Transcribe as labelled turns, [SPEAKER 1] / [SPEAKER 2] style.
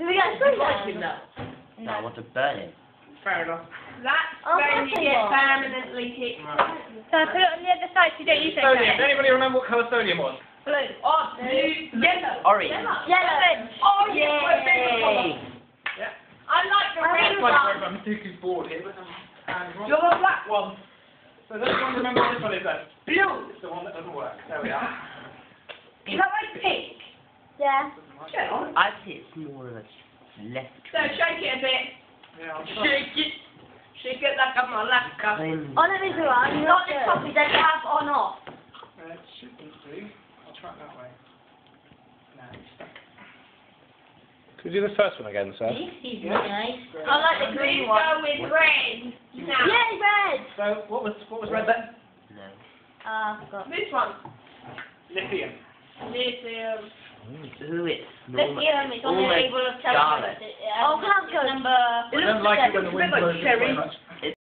[SPEAKER 1] Do we get
[SPEAKER 2] Liking
[SPEAKER 1] a
[SPEAKER 2] that.
[SPEAKER 3] No, I want to burn it.
[SPEAKER 2] Fair enough.
[SPEAKER 4] That's
[SPEAKER 1] Oh,
[SPEAKER 4] when you
[SPEAKER 1] that's
[SPEAKER 4] get
[SPEAKER 1] a lot.
[SPEAKER 4] permanently kicked.
[SPEAKER 1] So I put it on the other side so you don't use it.
[SPEAKER 2] Sodium. Does anybody remember what colour sodium was?
[SPEAKER 4] Blue. Oh, blue. Yellow.
[SPEAKER 3] Orange.
[SPEAKER 1] Yellow.
[SPEAKER 4] Oh, yes. my favourite colour.
[SPEAKER 3] Yay!
[SPEAKER 2] Yeah.
[SPEAKER 4] I like the red
[SPEAKER 2] It's like
[SPEAKER 4] one.
[SPEAKER 2] I'm too bored here.
[SPEAKER 4] You're the black one.
[SPEAKER 2] So this one, remember what this one is then?
[SPEAKER 4] Blue.
[SPEAKER 2] It's the one that doesn't work. There we are.
[SPEAKER 4] Is that like pink?
[SPEAKER 1] Yeah.
[SPEAKER 4] Yeah.
[SPEAKER 3] I think it's more of a left.
[SPEAKER 4] So shake it a bit.
[SPEAKER 2] Yeah, I'll
[SPEAKER 4] Shake it. Shake it like a malacca.
[SPEAKER 3] Kind
[SPEAKER 1] On the visual, I'm not the top, does it have on off?
[SPEAKER 2] It shouldn't do. I'll try it that way. No, it's stuck.
[SPEAKER 5] Could you do the first one again, sir?
[SPEAKER 1] This is
[SPEAKER 2] Yeah.
[SPEAKER 1] nice.
[SPEAKER 2] Great.
[SPEAKER 1] I like the green one.
[SPEAKER 4] Go with red. Now.
[SPEAKER 1] Yay, red!
[SPEAKER 2] So what was red then?
[SPEAKER 3] No.
[SPEAKER 1] I forgot.
[SPEAKER 4] This one.
[SPEAKER 2] Lithium.
[SPEAKER 4] Lithium.
[SPEAKER 3] Ooh, it's
[SPEAKER 1] Lithium, it's on the
[SPEAKER 3] almost
[SPEAKER 1] label of
[SPEAKER 3] scarlet.
[SPEAKER 1] Oh, can't go. Number...
[SPEAKER 2] I don't like it when the wind blows this way much.